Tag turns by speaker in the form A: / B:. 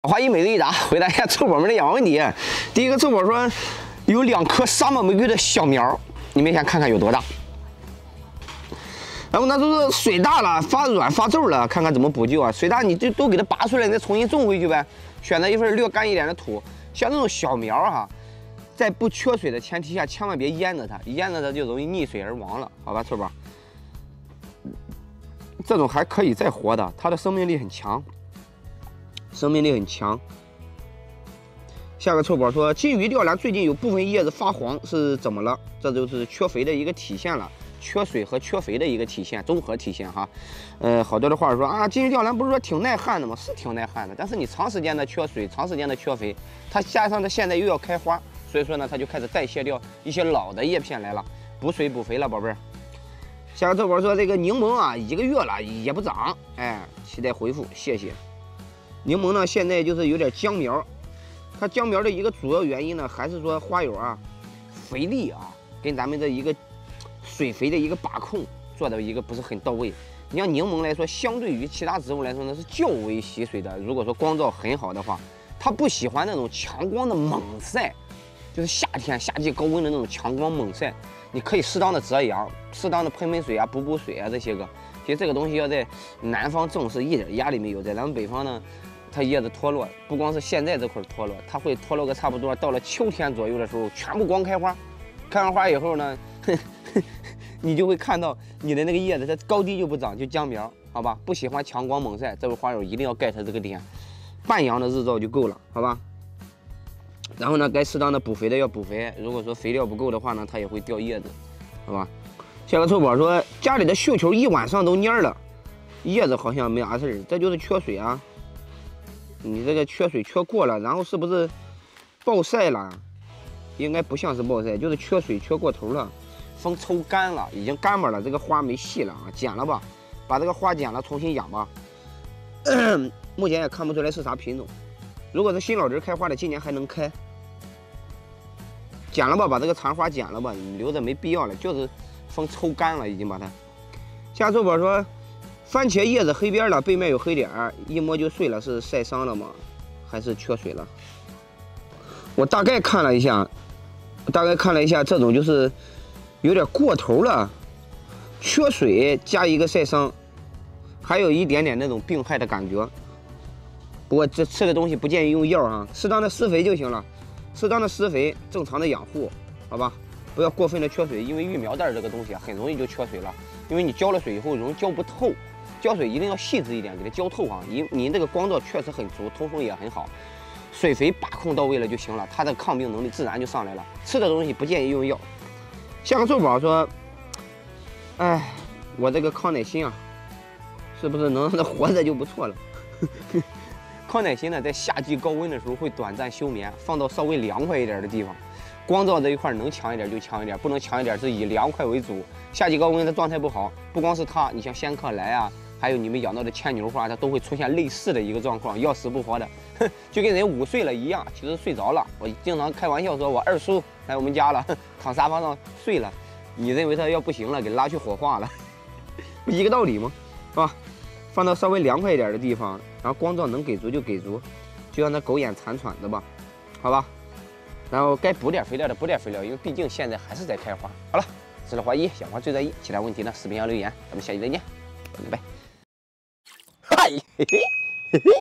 A: 花一每日一答，回答一下臭宝们的两个问题。第一个，臭宝说有2颗沙漠玫瑰的小苗，你们先看看有多大。然后那都是水大了，发软发皱了，看看怎么补救啊？水大你就都给它拔出来，你再重新种回去呗。选择一份略干一点的土，像这种小苗哈，在不缺水的前提下，千万别淹着它，淹着它就容易溺水而亡了，好吧，臭宝？这种还可以再活的，它的生命力很强。 生命力很强。下个臭宝说，金鱼吊兰最近有部分叶子发黄，是怎么了？这就是缺肥的一个体现了，缺水和缺肥的一个体现，综合体现哈。好多的话说啊，金鱼吊兰不是说挺耐旱的吗？是挺耐旱的，但是你长时间的缺水，长时间的缺肥，它加上它现在又要开花，所以说呢，它就开始代谢掉一些老的叶片来了，补水补肥了，宝贝儿。下个臭宝说，这个柠檬啊，1个月了也不长，哎，期待回复，谢谢。 柠檬呢，现在就是有点僵苗，它僵苗的一个主要原因呢，还是说花友啊，肥力啊，跟咱们的一个水肥的一个把控做的一个不是很到位。你像柠檬来说，相对于其他植物来说呢，是较为吸水的。如果说光照很好的话，它不喜欢那种强光的猛晒，就是夏天夏季高温的那种强光猛晒。你可以适当的遮阳，适当的喷水啊，补水啊这些个。其实这个东西要在南方种是一点压力没有，在咱们北方呢。 它叶子脱落，不光是现在这块脱落，它会脱落个差不多，到了秋天左右的时候，全部光开花。开完花以后呢，你就会看到你的那个叶子，它高低就不长，就僵苗，好吧？不喜欢强光猛晒，这位花友一定要 get 这个点，半阳的日照就够了，好吧？然后呢，该适当的补肥的要补肥，如果说肥料不够的话呢，它也会掉叶子，好吧？下个臭宝说，家里的绣球一晚上都蔫了，叶子好像没啥事儿，这就是缺水啊。 你这个缺水缺过了，然后是不是暴晒了？应该不像是暴晒，就是缺水缺过头了，风抽干了，已经干巴了，这个花没戏了啊！剪了吧，把这个花剪了，重新养吧。目前也看不出来是啥品种。如果是新老枝开花的，今年还能开。剪了吧，把这个残花剪了吧，你留着没必要了，就是风抽干了，已经把它。下周宝说。 番茄叶子黑边了，背面有黑点儿，一摸就碎了，是晒伤了吗？还是缺水了？我大概看了一下，这种就是有点过头了，缺水加一个晒伤，还有一点点那种病害的感觉。不过这吃的东西不建议用药啊，适当的施肥就行了，适当的施肥，正常的养护，好吧？不要过分的缺水，因为育苗袋这个东西啊，很容易就缺水了，因为你浇了水以后容易浇不透。 浇水一定要细致一点，给它浇透啊！你这个光照确实很足，通风也很好，水肥把控到位了就行了，它的抗病能力自然就上来了。吃的东西不建议用药。下个臭宝说：“哎，我这个康乃馨啊，是不是能让它活着就不错了？”康乃馨呢，在夏季高温的时候会短暂休眠，放到稍微凉快一点的地方。 光照这一块能强一点就强一点，不能强一点是以凉快为主。夏季高温的状态不好，不光是它，你像仙客来啊，还有你们养到的牵牛花，它都会出现类似的一个状况，要死不活的，就跟人午睡了一样，其实睡着了。我经常开玩笑说，我二叔来我们家了，躺沙发上睡了，你认为他要不行了，给拉去火化了，不一个道理吗？是吧？放到稍微凉快一点的地方，然后光照能给足就给足，就让它狗眼残喘的吧，好吧？ 然后该补点肥料的补点肥料，因为毕竟现在还是在开花。好了，这是花一，小花最在意，其他问题呢视频上留言，咱们下期再见，拜拜。嗨，嘿嘿嘿嘿。